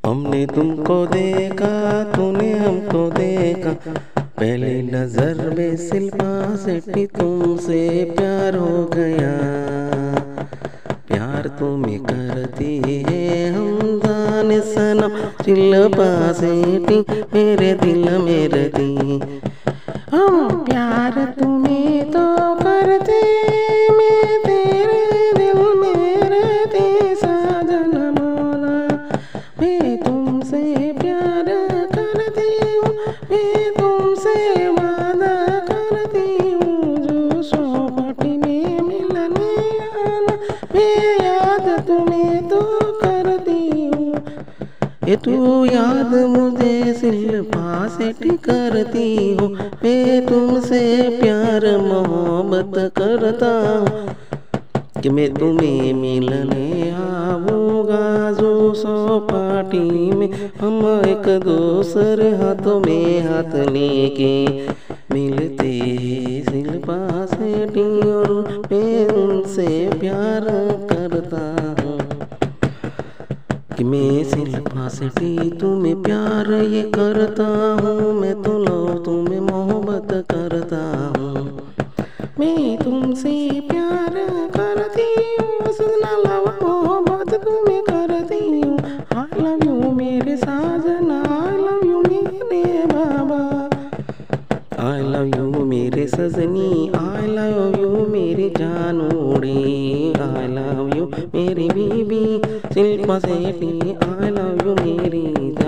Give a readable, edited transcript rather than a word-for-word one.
हमने तुमको देखा, तूने हमको देखा, पहली नजर में शिल्पा शेट्टी तुमसे प्यार हो गया। प्यार तुम्हें करती है हमदान सनम, शिल्पा शेट्टी मेरे दिल में रहती। हम प्यार तुम्हें तो करते, मैं तेरे दिल में रहती साजन मौला। मैं तुमसे प्यार करती हूँ, मैं तुमसे वादा करती हूँ, जो चौपाटी में मिलने आना, मैं याद तुम्हें तो करती हूँ। ये तू याद मुझे शिल्पा शेट्टी करती हूँ, मैं तुमसे प्यार मोहब्बत करता हूँ कि मैं तुम्हें मिलने आऊँगा। जो चौपाटी में हम एक दूसरे हाथों में हाथ लेके मिलते हैं शिल्पा शेट्टी, और मैं उनसे प्यार करता हूँ कि मैं शिल्पा शेट्टी तुम्हें प्यार ये करता हूँ। मैं तो लो तुम्हें मोहब्बत करता हूँ। मैं तुमसे प्यार करती हूँ, सुना लव मोहब्बत तुम्हें करती हूँ। आई लव यू मेरे साजना, आई लव यू मेरे बाबा, आई लव यू मेरे सजनी, आई लव यू मेरे जानूड़ी, आई लव यू मेरी बीबी Shilpa Shetty, I love you मेरी